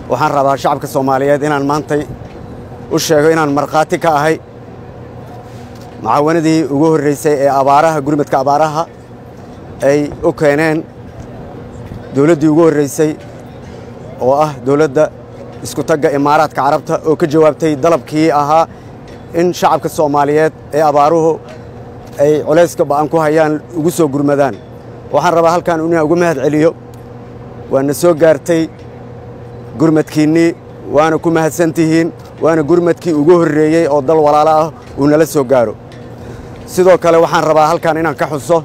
waxaan rabaa shacabka Soomaaliyeed inaan maantay u sheego inaan marqaati ka ahay macaawanadii ugu horeysay ee abaaraha gurmadka abaaraha ay u keeneen dawladdii ugu horeysay oo ah dawladda isku tagga Imaaraadka Carabta oo ka jawaabtay dalabkii ahaa in shacabka Soomaaliyeed ee abaaruhu ay culayska ba'an ku hayaan ugu soo gurmadaan waxaan rabaa halkan inaan ugu mahad celiyo waana soo gaartay gurmadkiinii waana ku mahadsantihiin waana gurmadkii ugu horeeyay oo dal walaalo ah uu nala soo gaaro sidoo kale waxaan rabaa halkan inaan ka xuso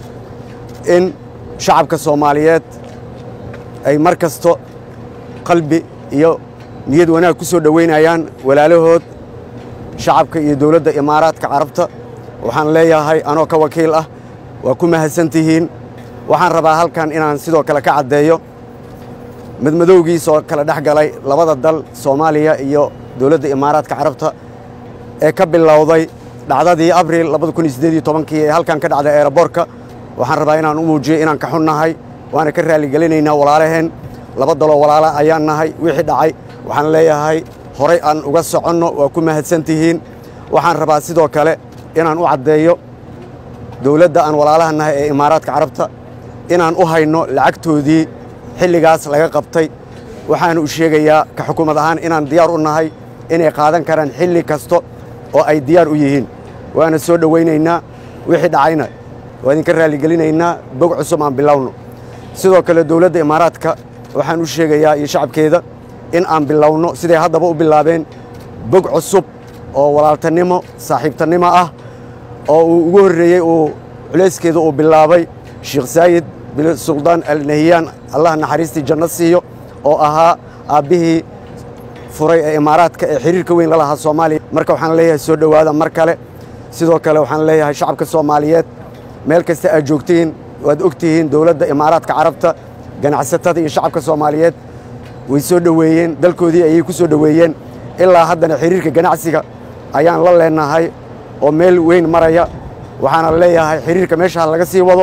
in shacabka Soomaaliyeed ay markasto qalbi iyo niyad wanaag ku soo dhaweynayaan walaalahood shacabka iyo dawladda Imaaraadka Carabta waxaan leeyahay anoo ka wakiil ah waa ku mahadsantihiin waxaan rabaa halkan inaan sidoo kale ka cadeeyo madmadowgiisa oo kala dhaxgalay labada dal Soomaaliya iyo dawladda Imaaraadka Carabta ee ka bilowday dhacdadii Abriil 2018 ee halkan ka dhacday airportka waxaan rabaa inaan u muujiyo inaan ka xunnahay waana ka raali galinaynaa walaalaheen laba dal oo walaala ayaan nahay wixii dhacay waxaan leeyahay horay aan uga soconno waa ku mahadsantihiin waxaan rabaa sidoo kale inaan u cadeeyo dawladda aan walaalaha nahay ee Imaaraadka Carabta inaan u hayno lacagtoodii xilligaas laga qabtay waxaan u sheegayaa ka xukuumad ahaan inaan diyaar u nahay inay qaadan karaan xilli kasto oo ay diyaar u yihiin waana soo dhaweynaynaa wixii dhacayna waa idinka raali galinaynaa bog cusub aan bilowno sidoo kale dawladda Imaaraadka waxaan u sheegayaa iyo shacabkeeda in aan bilowno siday haddaba u bilaabeen bog cusub oo walaaltanimo saaxiibtanimo ah oo uu ugu horeeyay uu culeyskeeda uu bilaabay Sheikh Said bin Sultan Al Nahyan Allah naxariistii janno siiyo oo ahaa aabihii furay ee Imaaraadka ee xiriirka weyn la lahaa Soomaaliya marka waxaan leeyahay soo dhawaada mar kale sidoo kale waxaan leeyahay shacabka Soomaaliyeed meel kasta aad joogtiin waad ogtihiin dawladda Imaaraadka Carabta ganacsatada iyo shacabka Soomaaliyeed way soo dhaweeyeen dalkoodii ayay ku soo dhaweeyeen ilaa haddana xiriirka ganacsiga ayaan la leenahay oo meel weyn maraya waxaana leeyahay xiriirka meesha laga sii wado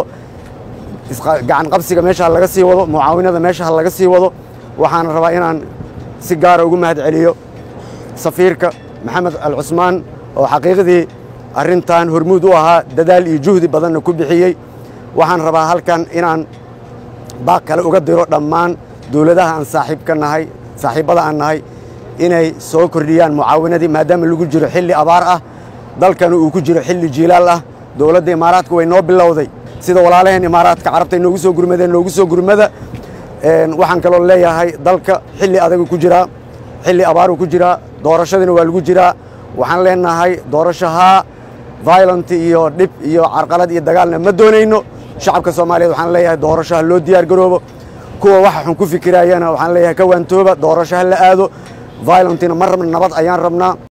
gacan qabsiga meesha laga sii wado mucaawinada meesha laga sii wado waxaan rabaa inaan si gaar ah ugu mahad celiyo safiirka Maxamed Al Cusmaan oo xaqiiqdii arrintan hormuud u ahaa dadaal iyo juhdi badan ku bixiyay waxaan rabaa halkan inaan baaq kale uga diro dhammaan dawladaha aan saaxiibada aan nahay inay soo kordhiyaan mucaawinadii maadaama lagu jiro xilli abaar ah dalkan uu ku jiro xilli jiilaal ah dawladda Imaaraadka way noo bilowday sida walaalaheen Imaaraadka Carabta inoogu soo gurmada waxaan kaloo leeyahay dalka xilli adag ku jira xilli abaar ku jira doorashadina waa lagu jira waxaan leenahay doorashaha violent iyo dib iyo carqalad iyo dagaalna ma doonayno shacabka Soomaaliyeed waxaan leeyahay doorashaha loo diyaar garoobo kuwa waxa xun ku fikirayana waxaan leeyahay ka waantooba doorashaha la aado violentna mar nabad ayaan rabnaa